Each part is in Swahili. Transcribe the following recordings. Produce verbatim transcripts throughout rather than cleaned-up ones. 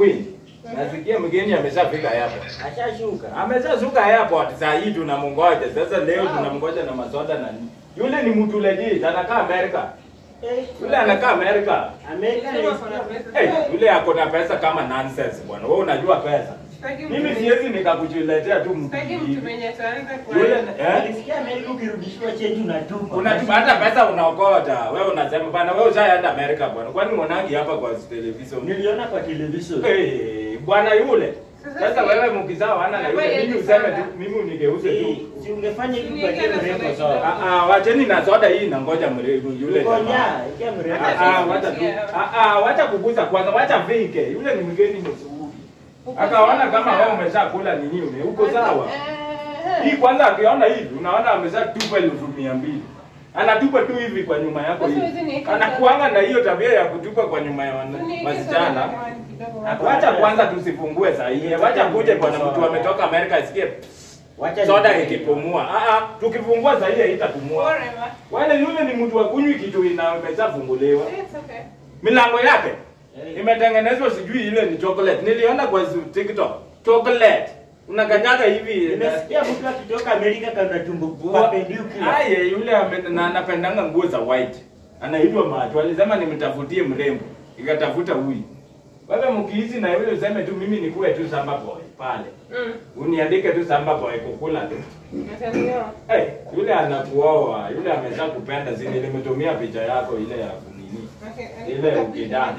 Queen. Nasikia mgeni ameshafika hapo. Ashashuka. Ameshashuka hapo saa hii tunamngoja. Sasa leo tunamngoja na masoda na nini. Yule ni mtu legit, anakaa Amerika. Eh, yule anakaa Amerika. Amerika ni Eh, yule ako na pesa kama nonsense bwana. Wewe unajua pesa. Mimi siwezi nikakujiletea tu mtu. Sitaki mtu mwenye ataanza kwa. Yule eh? Alisikia Amerika ukirudishwa change unatupa. Unatupa hata pesa unaokota. Wewe unasema bwana wewe ushaenda Amerika bwana. Kwani mwanangi hapa kwa television? Niliona kwa television. Eh, bwana yule. Sasa wewe mkizao hana na yule mimi useme tu mimi unigeuze tu. Si ungefanya hivi kwa mrembo sawa. Ah ah, wacheni na soda hii na ngoja mrembo yule. Ngoja, ikia mrembo. Ah ah, wacha tu. Ah ah, wacha kuguza kwanza, wacha vike. Yule ni mgeni mzuri. Akaona kama wewe umeshakula nini ule. Uko sawa? Hii kwanza akiona hivi, unaona ameshatupa elfu mia mbili. Anatupa tu hivi kwa nyuma yako hivi. Anakuanga na hiyo tabia ya kutupa kwa nyuma ya wasichana. Wacha kwanza tusifungue saa hii. Wacha kuje bwana mtu ametoka Amerika asikie soda ikipumua. Ah ah, tukifungua saa hii haitapumua. Wale yule ni mtu wa kunywa kitu inameshafunguliwa. Milango yake imetengenezwa sijui ile ni chocolate. Niliona kwa TikTok. Chocolate. Unakanyaga hivi. Nimesikia mtu akitoka Amerika kana tumbo perpendicular. Aye, yule na anapendanga nguo za white. Anaitwa Macho. Alisema nimtafutie mrembo. Ikatafuta huyu. Wewe mkiizi na yule useme tu mimi nikuwe tu samba boy pale. Mm. Uniandike tu samba boy kukula tu. Natanio. Eh, hey, yule anakuoa, yule amesha kupenda zini nimetumia picha yako ile ya kunini. Okay. Ile ukidani.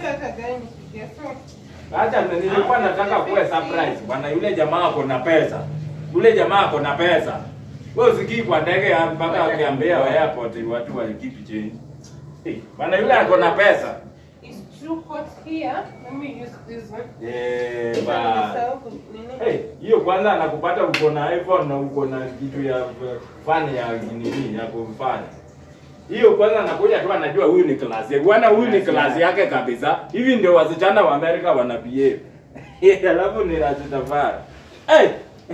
Acha nilikuwa nataka kuwe surprise. Bwana yule jamaa ako na pesa. Yule jamaa ako na pesa. Wewe usikii kwa ndege mpaka akiambia wa airport watu walikipi change. Eh, bwana yule ako na pesa. Too hot here. Let me use this one. Eh, ba. Hey, hiyo kwanza anakupata uko na iPhone na uko na kitu ya fan ya nini ya kufanya. Hiyo kwanza anakuja tu anajua huyu ni class yake. Bwana huyu ni class yake kabisa. Hivi ndio wasichana wa Amerika wanabehave. Alafu ni Rastafari. Eh.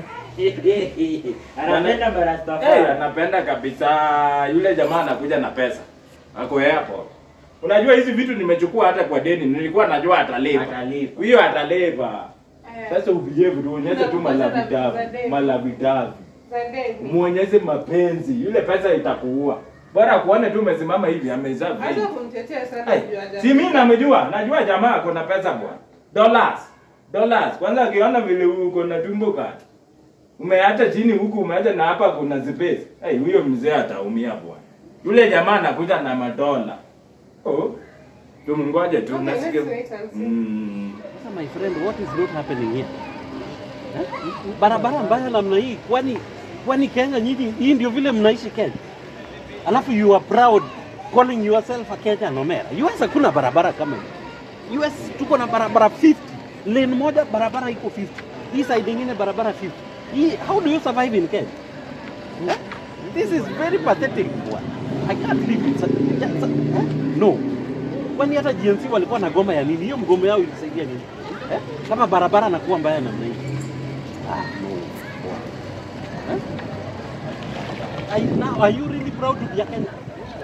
Anapenda Rastafari. Eh, anapenda kabisa. Yule jamaa anakuja na pesa. Ako airport. Unajua hizi vitu nimechukua hata kwa deni, nilikuwa najua atalipa. Atalipa. Huyo atalipa. Sasa ubehave tu, onyesha tu malavidavi, malavidavi. Muonyeshe mapenzi, yule pesa itakuua. Bora kuone tu umesimama hivi amezaa vipi. Hata kumtetea sana jua. Si mimi namejua, najua jamaa ako na pesa bwana. Dollars. Dollars. Kwanza akiona vile uko na tumbo kati. Umeacha chini huku umeacha na hapa kuna space. Eh, huyo mzee ataumia bwana. Yule jamaa anakuja na madola. Oh, tumungoje tu nasikia. Mm. Sasa my friend, what is not happening here? Eh? Barabara mbaya namna hii, kwani kwani Kenya nyinyi hii ndio vile mnaishi Kenya? Alafu you are proud calling yourself a Kenyan Omera. U S hakuna barabara kama hii. U S tuko na barabara fifty. Lane moja barabara iko fifty. Hii side nyingine barabara fifty. Hii, how do you survive in Kenya? Eh? This is very pathetic one. I can't live in such a... Eh? No. Kwani hata G N C walikuwa na goma ya nini? Hiyo mgomo yao ilisaidia nini? Eh? Kama barabara nakuwa mbaya namna hii. Ah, no. Eh? Are you, now, are you really proud to be a Kenyan?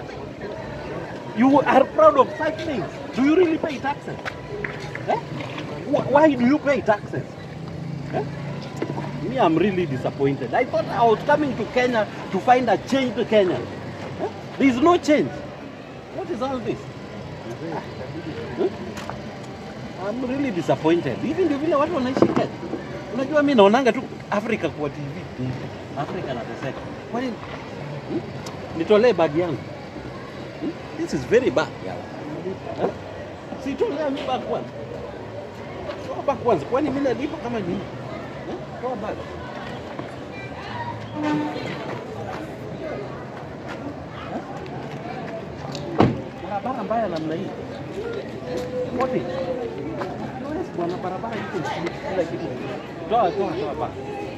You are proud of such things. Do you really pay taxes? Eh? Why do you pay taxes? Eh? Me, I'm really disappointed. I thought I was coming to Kenya to find a change to Kenya. Eh? There is no change. What is all this? Huh? I'm really disappointed. Hivi ndio vile watu wanaishi Kenya. Unajua mimi naonanga tu Afrika kwa T V. Afrika nateseka. Kwani hmm? Nitolee bag yangu. Hmm? This is very bad. Huh? Si tolea mimi bag kwanza. Toa bag kwanza. Kwani mimi nalipa kama nini? Huh? Toa bag. Barabara mbaya namna hii. Wote. Bwana barabara iko chini kila kitu. Toa toa toa baba.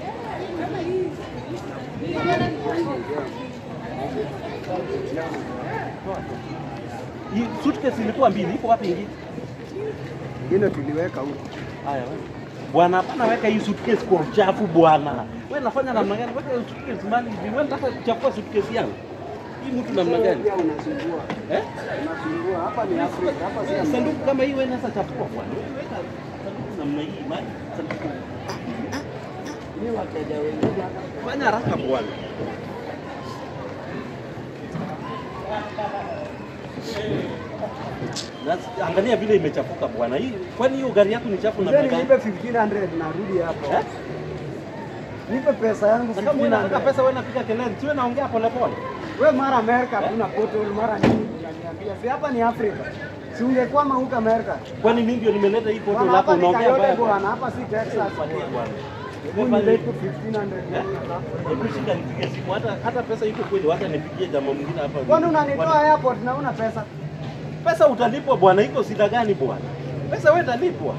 Hii suitcase ilikuwa mbili, iko wapi ingine? Ingine tuliweka huko. Haya wewe. Bwana hapana weka hii suitcase kwa uchafu bwana. Wewe unafanya namna gani? Weka hii suitcase mali hivi. Wewe unataka kuchafua suitcase yangu. Hii mtu namna gani? Pia unasumbua. Eh? Unasumbua. Hapa ni Afrika, hapa si sanduku kama hii wewe sasa chafua bwana. Weka sanduku namna hii man. Ni wateja wengi hapa. Fanya haraka bwana. Na angalia vile imechafuka bwana. Hii kwani hiyo gari yako ni chafu na Mzee gani? nipe fifteen hundred narudi hapo. Eh? Nipe pesa yangu Kama unataka fifteen hundred. pesa wewe unapiga kelele, siwe naongea pole pole. Wewe mara Amerika kuna portal mara nini unaniambia? Si hapa ni Afrika. Si ungekwama huko Amerika. Kwani mimi ndio nimeleta hii photo Bwana, hapo hapa ni unaongea Kayole baya. bwana, hapa si Texas. Bwana. Hebu nipe fifteen hundred. Hebu shika nipige simu hata hata pesa iko kweli, hata nipigie jamaa mwingine hapa. Kwani unanitoa airport na una pesa? Pesa utalipwa bwana, iko shida gani bwana? Pesa wewe utalipwa.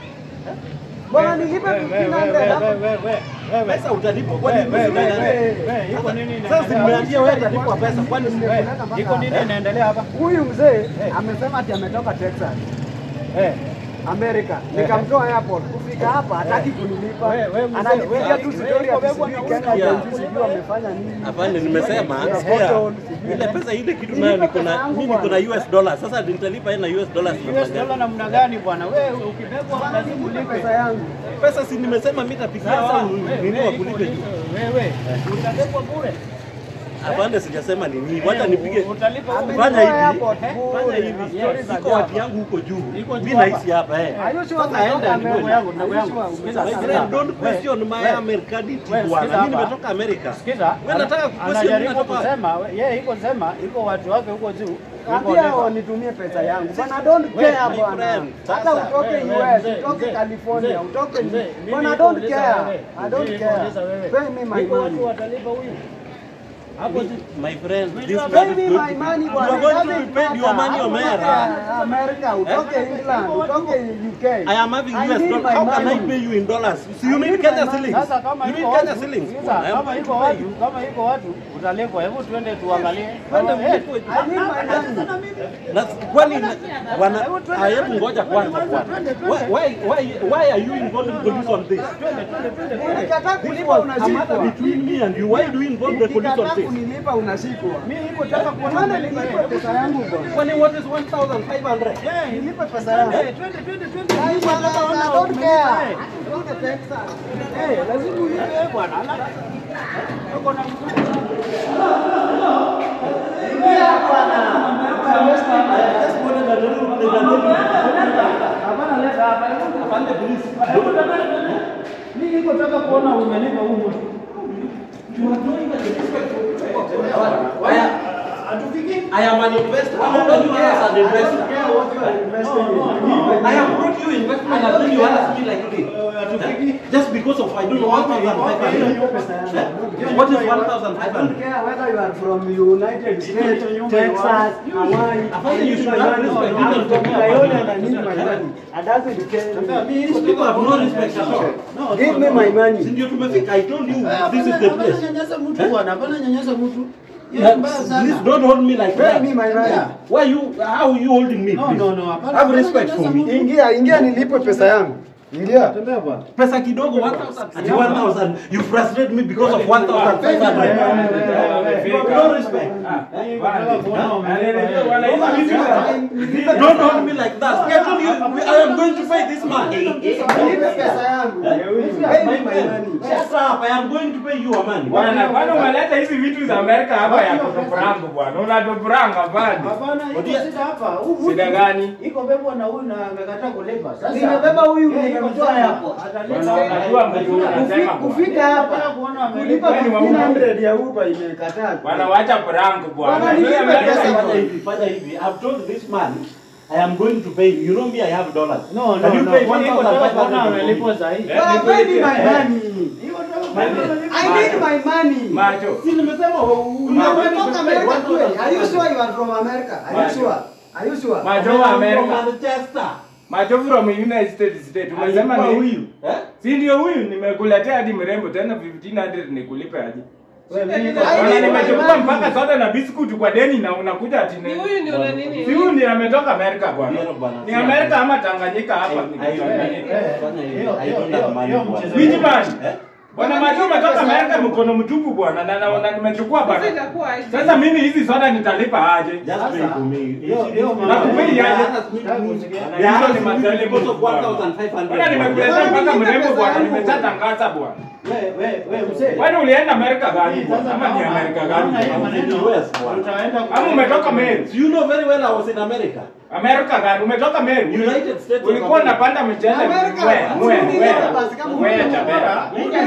Bwana nilipe fifteen hundred hapo. Pesa utalipwa kwani iko shida gani? Iko nini Sasa nimeambia wewe utalipwa pesa kwani iko nini inaendelea hapa? Huyu mzee amesema ati ametoka Texas. Eh. Amerika. Nikamtoa airport. Kufika hapa hataki kunilipa. We- we mzee, Ananipigia we- tu we- story we- ati we- sijui we- Kenya we- juzi sijui amefanya nini. Hapana, nimesema Yeah. sikia, Photo. ile pesa ile kitu nayo niko na mimi niko na U S dollars. Sasa nitalipa yeye na U S dollars U S dollar namna gani bwana? Wewe ukibebwa lazima Nipe ulipe. pesa yangu. pesa si nimesema mimi nitapigia wao nini wakulipe juu. Wewe utabebwa bure. Hapana, sijasema nini. Wacha nipige. Utalipa Ame- Fanya hivi. Airport, Fanya bure. hivi. Stories za Iko ajabu. watu yangu huko juu. Iko juu Mimi naishi hapa eh. Are you sure Sasa umetoka enda Amerika? ndugu yangu, ndugu Are you yangu. sure Sikiza, My umetoka sikiza. friend, don't question my We- Americanity we- bwana. sikiza Mimi hapa. nimetoka Amerika. Sikiza, Wewe nataka ana- kukwestion anajaribu natoka. kusema we- yeye iko sema iko watu wake huko juu. Ambia hao nitumie pesa yangu. Bwana don't care my bwana. friend, Hata sasa, utoke we- we- U S, mzee, utoke mzee, California, mzee, utoke mzee, mimi bwana niko don't uliza care. wewe. I don't Mimi care. niko uliza wewe. Pay me my Iko watu money. watalipa huyu. Hapo si- My friend, this Pay man Pay is me going my to money you bwana. are going to Doesn't be paid your matter. money America. Utoke America, utoke England, utoke U K. I am having I U S need dollars. my How can I money. pay you in dollars? So I you need need Kenya my money. shillings. Sasa kama You iko need Kenya watu, shillings. sikiza, I am kama going iko to pay watu, you. kama iko watu utalipwa. Hebu twende tuangalie. Twende Kama- eh, mlipwe. I need my money. Na kwani wana hebu ngoja kwanza bwana. Why why why why are you involved in police on this? Ukikataa This kulipa was a matter unashikwa. between me and you. Why do you involve the police Ukikataa on this? kunilipa unashikwa. Mimi niko taka kuona Bwana unalipa nilipe yeye. pesa yangu bwana. Kwani what is one thousand five hundred? Eh, Nilipe pesa yangu. twende, twende, twende, twende. I Niko nataka don't ona care. umelipa, eh. Go to Texas. Eh, lazima ulipe eh, bwana. Ala- uko na hapana, leta hapa. Afande police. Hebu tazama. Mimi niko nataka kuona umelipa huu mtu. I am an investor. How do you as an investor? I have brought you investment and then you ask me like this. Just because of I don't know one thousand five hundred. What is one thousand I five don't hundred? care whether you are from United States, Texas, Hawaii. Afande, you should have respect. I'm from Kayole and I need my money. I doesn't care. These people have no respect at all. Give me my money. Ndio tumefika. I told you this is the place. Nyanyasa mtu bwana, hapana nyanyasa mtu. Please don't hold me like Pay me that. my money. Why you? How are you holding me? No, please? no, no, hapana. Have respect for me. Ingia, ingia nilipe pesa yangu. Ingia. Tembea bwana. Pesa kidogo one thousand. Ati one thousand. You frustrate me because of one thousand five hundred. You have no respect. Don't hold me like that. I told you I am going to pay this man. Nilipe pesa yangu. Pay me my money. Shut up. I am going to pay you a money. Bwana, bwana umeleta hizi vitu za Amerika hapa ya kutopranga bwana. Unatopranga bwana. Hapana, iko shida hapa. Huu mtu- Shida gani? Iko bebwa na huyu na amekataa kulipa. Sasa Nimebeba huyu, yeye iko nimemtoa sawa. hapo. Atalipa. Bwana, unajua mtu unasema bwana. Kufika hapa. Kulipa Wewe ni wa fifteen Mungu. hundred ya Uber imekataa. Bwana, wacha prank bwana. Bwana, nilipe Mimi Amerika pesa. Fanya hivi, fanya hivi. I've told this man I am going to pay you. You know me, I have dollars. No, no, Can you no. pay Kwani iko one thousand nataka five kuona hundred? amelipwa sahihi. Eh? Bwana, pay me my Eh. money. Iko nataka kuona amelipwa. I need my money. Macho. Si nimesema Umetoka America kweli? Are you sure you are from America? Are you sure? Are you sure? Macho wa Amerika. Manchester. Macho from United States State. Umesema Alikuwa ni huyu. Eh? Si ndio huyu nimekuletea hadi mrembo tena fifteen hundred nikulipe aje? Wewe mimi Bwana, need my nimechukua money. mpaka soda na biskuti kwa deni na unakuja ati Ni nini? huyu ndio na nini? Si huyu ndiye ametoka Amerika bwana. Ndio bwana. Ni Amerika ama Tanganyika hapa ni I- I- Tanganyika. Fanya hivi. I don't have money, bwana. Which man? Eh? Bwana Maju umetoka Amerika mkono mtupu bwana na naona nimechukua bwana. Sasa mimi hizi soda nitalipa aje? Just pay for me. Hiyo hiyo Na kupei aje? Hizo ni madeni kwa one thousand five hundred. Bwana nimekuletea mpaka mrembo bwana, nimechatangaza bwana. wewe wewe wewe mzee. Kwani ulienda Amerika gani bwana? Ama ni Amerika gani? Ama umetoka Meru? You know very well I was in America. Amerika gani? Umetoka Meru? United States. Ulikuwa unapanda mchele. Wewe, wewe, wewe tabera.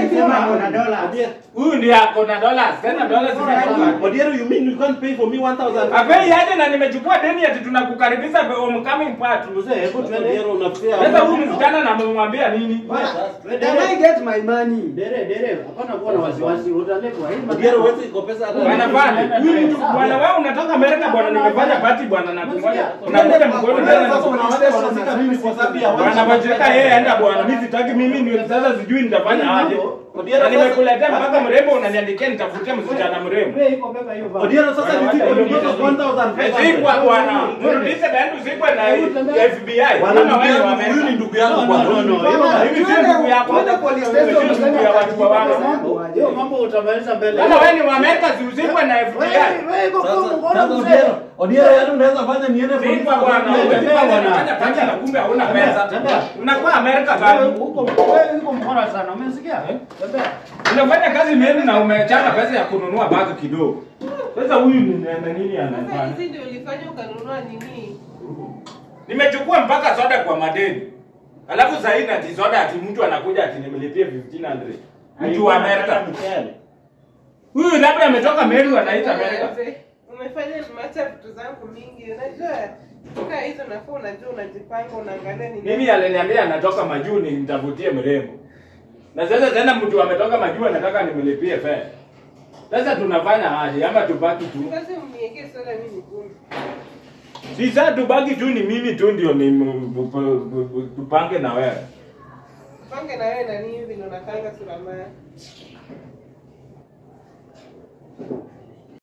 Huyu ndiye ako na dollars. Tena dollars zimetoka. Odiero, you mean you can't pay for me one thousand? Abei aje na nimechukua deni ati tunakukaribisha homecoming party. Mzee, hebu tuende. Odiero unafikia. Sasa huyu msichana namwambia nini? Can I get my money? Dere dere, hapana kuwa na wasiwasi, utalipwa. Hii Odiero wewe iko pesa hata. Bwana bwana, huyu mtu bwana wewe unatoka Amerika bwana, nimefanya party bwana na kungoja. Unakuja mkono tena na unaweza mimi kwa sababu ya bwana bajeka yeye aenda bwana, mimi sitaki mimi ndio sasa sijui nitafanya aje. Na nimekuletea mpaka mrembo unaniandikia nitafutia msichana mrembo. wewe iko beba hiyo baba. Odiero sasa ni one thousand five hundred. Zikwa bwana. Mrudishe bandu zikwa na F B I. Kama wewe wa Amerika. Huyu ni ndugu yangu bwana. No, no, no. Hivi si ndugu yako. Twende police station Ndugu ya watu wa wangu. Hiyo mambo utamaliza mbele. Kama wewe ni wa Amerika si uzikwe na F B I. Wewe iko kwa Sasa mkono mzee. Odiero, Odiero yaani unaweza fanya niende polisi Zikwa bwana. Unafanya kazi na kumbe hauna pesa. Unakuwa Amerika gani? Huko wewe uko mkono sana. Umesikia? Tembea. Unafanya kazi mimi na umechana pesa ya kununua bagi kidogo. Sasa huyu ni nini anafanya? Hizi ndio ulifanya ukanunua nini? Nimechukua mpaka soda kwa madeni. Alafu sasa hivi ati soda ati mtu anakuja ati nimlipie fifteen hundred. Mtu wa Amerika. Huyu labda ametoka Meru anaita Amerika. Umefanya macha vitu zangu mingi. Unajua kika hizo nafuu unajua unajipanga unaangalia nini. Mimi aliniambia anatoka Majuni nitavutie mrembo. Na sasa tena mtu ametoka Majuni anataka nimlipie fare. Sasa tunafanya aje ama tubaki tu? Sasa mniwekee soda mimi nikuni. Si sasa tubaki tu ni mimi tu ndio ni tupange na wewe. Pange na wewe na nini vile unakanga sura mbaya.